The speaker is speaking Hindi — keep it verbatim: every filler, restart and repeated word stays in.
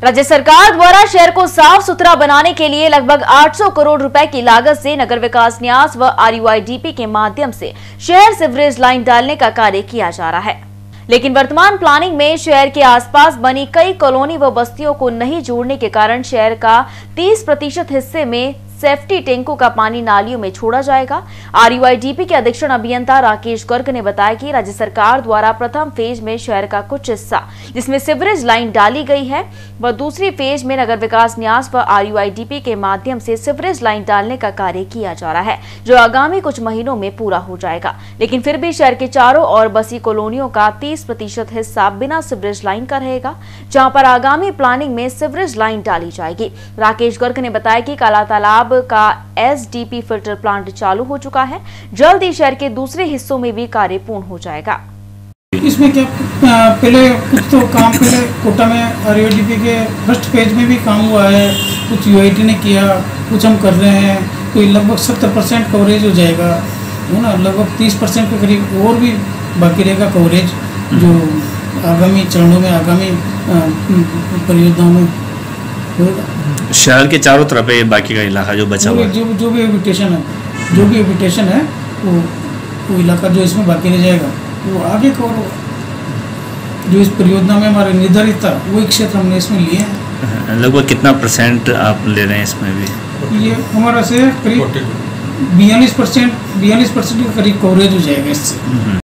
राज्य सरकार द्वारा शहर को साफ सुथरा बनाने के लिए लगभग आठ सौ करोड़ रुपए की लागत से नगर विकास न्यास व आरयूआईडीपी के माध्यम से शहर सीवरेज लाइन डालने का कार्य किया जा रहा है। लेकिन वर्तमान प्लानिंग में शहर के आसपास बनी कई कॉलोनी व बस्तियों को नहीं जोड़ने के कारण शहर का तीस प्रतिशत हिस्से में सेफ्टी टैंकों का पानी नालियों में छोड़ा जाएगा। आरयूआईडीपी के अधीक्षण अभियंता राकेश गर्ग ने बताया कि राज्य सरकार द्वारा प्रथम फेज में शहर का कुछ हिस्सा जिसमें सीवरेज लाइन डाली गई है व दूसरी फेज में नगर विकास न्यास व आरयूआईडीपी के माध्यम से सीवरेज लाइन डालने का कार्य किया जा रहा है, जो आगामी कुछ महीनों में पूरा हो जाएगा। लेकिन फिर भी शहर के चारों ओर बसी कॉलोनियों का तीस प्रतिशत हिस्सा बिना सीवरेज लाइन का रहेगा, जहाँ पर आगामी प्लानिंग में सीवरेज लाइन डाली जाएगी। राकेश गर्ग ने बताया कि काला तालाब का एसडीपी फिल्टर प्लांट चालू हो चुका है, जल्द ही शहर के दूसरे हिस्सों में भी कार्य पूर्ण हो जाएगा। इसमें क्या पहले कुछ तो काम पहले कोटा में आरयूआईडीपी के फर्स्ट फेज में भी काम हुआ है, कुछ यूआईटी ने किया, कुछ हम कर रहे हैं, तो लगभग सत्तर परसेंट कवरेज हो जाएगा है ना। लगभग तीस परसेंट के करीब और भी बाकी रहेगा कवरेज, जो आगामी चरणों में आगामी परियोजनाओं में होगा। शहर के चारों तरफ है बाकी का इलाका जो बचा हुआ है, जो जो भी हैबिटेशन है जो भी हैबिटेशन है वो वो इलाका जो इसमें बाकी रह जाएगा वो आगे कवर होगा। जो इस परियोजना में हमारे निर्धारित था वही क्षेत्र हमने इसमें लिए हैं। लगभग कितना परसेंट आप ले रहे हैं इसमें भी? ये हमारा से करीब बयालीस परसेंट बयालीस परसेंट के करीब कवरेज हो जाएगा इससे।